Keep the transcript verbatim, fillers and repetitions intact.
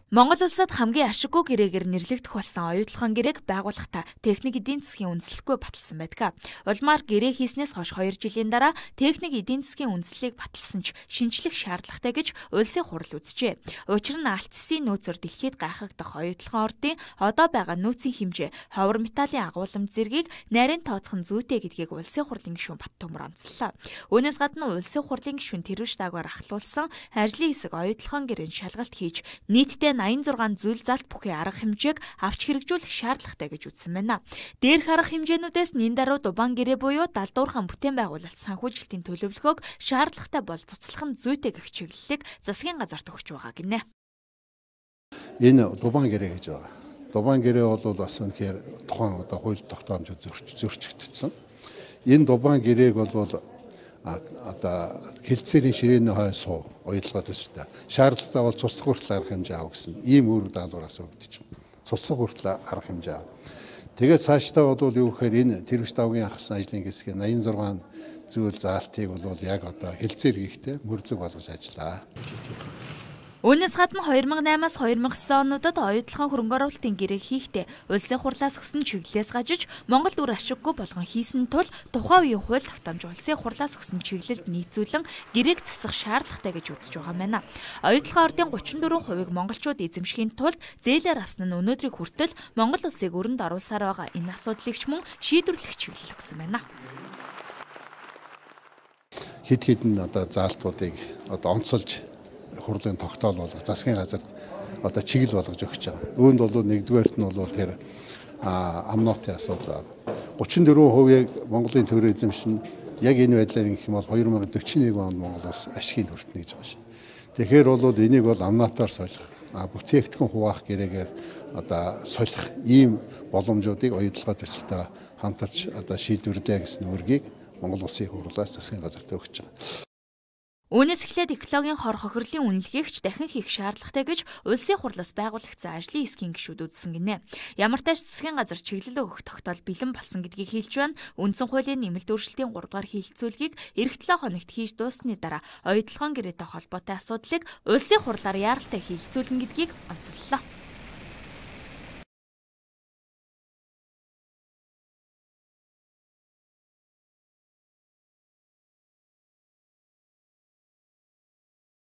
Монгол улсад хамгийн ашиггүй гэрээгээр нэрлэгдэх болсон оюутлахын гэрээг байгуулахдаа техник эдийн засгийн үндэслэлгүй баталсан байдаг. Улмаар гэрээ хийснээс хойш хоёр жилийн дараа техник эдийн засгийн үндэслэлийг баталсан ч шинжлэх шаардлагатай гэж улсын хурал үзжээ. Учир нь алтсийн нөөцөөр дэлхийд гайхагдах оюутлахын ордын одоо байгаа нөөцийн хэмжээ, ховор металлын агуулмж зэргийг нарийн тооцох нь зүйтэй гэдгийг улсын хурлын гишүүн Баттөмөр онцллоо. Үүнээс гадна улсын хурлын гишүүн Тэрвэш Дагвар ахлуулсан ажлын хэсэг оюутлахын гэрээнд шалгалт хийж нийтдээ аян зургаан зүйл залт бүхий арга хэмжээг авч хэрэгжүүлэх шаардлагатай гэж үзсэн байна. Дээрх арга хэмжээнүүдээс нэн даруй дубан гэрээ буюу далдуурхан бүтээн байгуулалт санхүүжилтийн төлөвлөгөөг шаардлагатай бол цуцлах нь зүйтэй гэх чиглэлийг засгийн газарт өгч байгаа гинэ. Энэ дубан гэрээ гэж байгаа. Дубан гэрээ бол бас үнэхээр тухайн одоо хууль тогтоомжууд зөрчигдсөн. Энэ дубан гэрээг бол одоо хэлцээрийн ширээний хойно суу оюутлага төстэй. Шаардлагатай бол цуцлах хүртэл арга хэмжээ авах гэсэн ийм үүрэг даалгавраас өгдөж байна. Цуцлах хүртэл арга хэмжээ авах. Тэгээд цаашдаа бол юу гэхээр энэ Тэрвэш Давгийн ахсан ажлын хэсгийн аян зургаан зүйл заалтыг бол яг одоо хэлцээр хийхдээ мөрлөг болгож ажиллаа. Үүнээс гадна хоёр мянган аймаас хоёр мянган девять онуудад оюутлахын хөрөнгө оруулалтын гэрээ хийхдээ улсын хурлаас өгсөн чиглэлээс гажиж Монгол үр ашиггүй болгон хийсэн тул тухайн үеийн хууль тогтоомж улсын хурлаас өгсөн чиглэлд нийцүүлэн гэрээг засах шаардлагатай гэж үзэж байгаа юм байна. Оюутлахын ордын гучин дөрвөн хувийг монголчууд эзэмшихийн тулд зээлээр авсан нь өнөөдрийг хүртэл Монгол улсыг өрөнд оруулсаар байгаа энэ асуудлыг ч мөн шийдвэрлэх чиглэл өгсөн байна. Хэд хэдэн одоо заалтуудыг одоо онцолж хурлын тогтоол болгох засгийн газарт одоо чиглэл болгож өгч байгаа. Үүнд бол нэгдүгээрт нь бол тэр амнотын асуудал. гучин дөрвөн хувийг Монголын төрөө эзэмшин яг энэ байдлаар ингэх юм бол хоёр мянган дөрвөн нэг онд Монгол улс ашигын хүртнэ гэж байгаа шүү дээ. Тэгэхээр бол энийг бол амнотоор солих, бүтээгдэхүүн хуваах гэрээгээр одоо солих ийм боломжуудыг оюутлага төсөлтөд хамтарч одоо шийдвэрлэе гэсэн үүргийг Монгол улсын хурлаас засгийн газарт өгч байгаа. Үүнээс эхлээд экологийн хор хохирлын үнэлгээгч дахин хийх шаардлагатай гэж улсын хурлаас байгуулагдсан ажлын хэсгийн гишүүд үзсэн гинэ. Ямар ч тач засгийн газар чиглэл өгөх тогтоол бэлэн болсон гэдгийг хэлж байна. Үндсэн хуулийн нэмэлт өөрчлөлтийн гурав дахь хилцүүлгийг эх долоо хоногт хийж дуусны дараа оюутлахын гэрээтэй холбоотой асуудлыг улсын хурлаар яаралтай хилцүүлнэ гэдгийг онцоллоо.